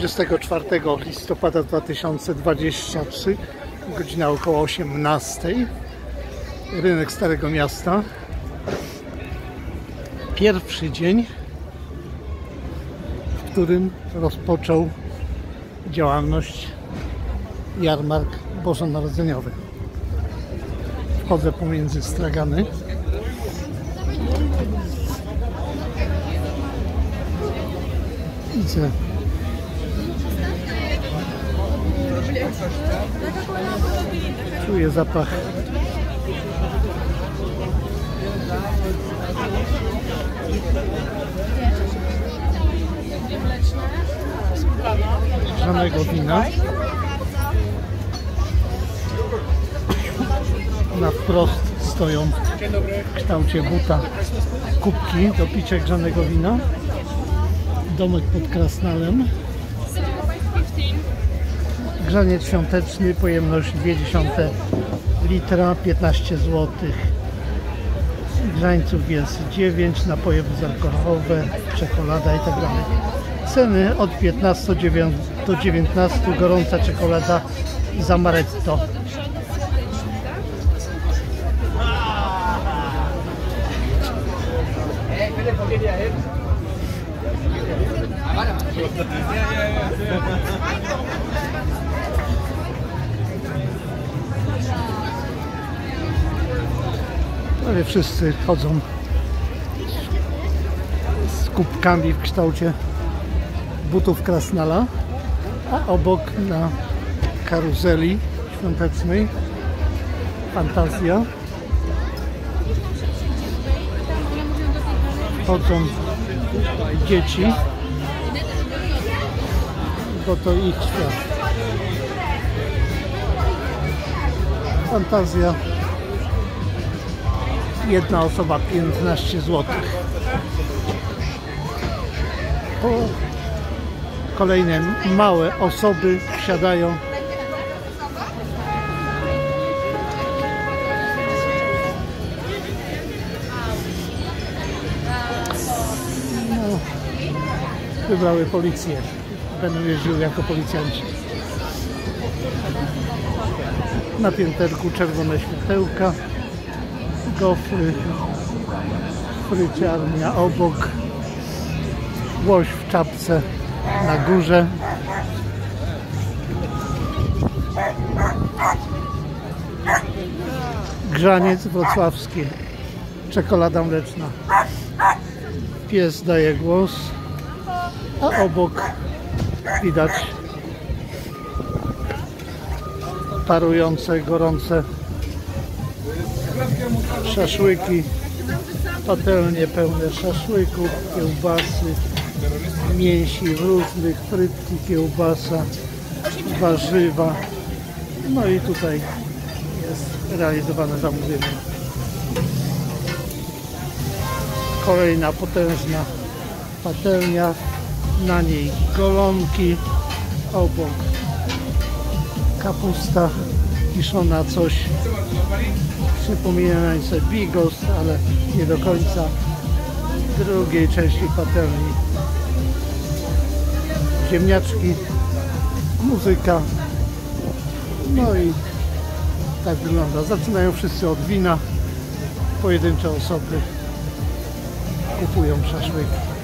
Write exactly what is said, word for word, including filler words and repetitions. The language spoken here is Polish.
dwudziestego czwartego listopada dwa tysiące dwudziestego trzeciego, godzina około osiemnastej. Rynek Starego Miasta. Pierwszy dzień, w którym rozpoczął działalność jarmark bożonarodzeniowy. Wchodzę pomiędzy stragany. Widzę czuję zapach grzanego wina. Na wprost stoją w kształcie buta kubki do picia grzanego wina. Domek pod Krasnalem. Grzaniec świąteczny, pojemność dwie dziesiąte litra, piętnaście złotych. Grzańców jest dziewięć, napoje bezalkoholowe, czekolada i tak dalej. Ceny od piętnastu do dziewiętnastu, gorąca czekolada z amaretto. Ale wszyscy chodzą z kubkami w kształcie butów Krasnala, a obok na karuzeli świątecznej Fantazja chodzą dzieci, bo to ich świat. Fantazja, jedna osoba piętnaście złotych. Po kolejne małe osoby wsiadają no, wybrały policję. Będą jeździły jako policjanci. Na pięterku czerwone światełka, gofry, fryciarnia obok, łoś w czapce na górze. Grzaniec wrocławski, czekolada mleczna. Pies daje głos, a obok widać parujące, gorące szaszłyki, patelnie pełne szaszłyków, kiełbasy, mięsi różnych, frytki, kiełbasa, warzywa. No i tutaj jest realizowane zamówienie. Kolejna potężna patelnia, na niej golonki, obok kapusta kiszona, coś przypominające bigos, ale nie do końca. W drugiej części patelni ziemniaczki, muzyka. No i tak wygląda. Zaczynają wszyscy od wina. Pojedyncze osoby kupują szaszłyki.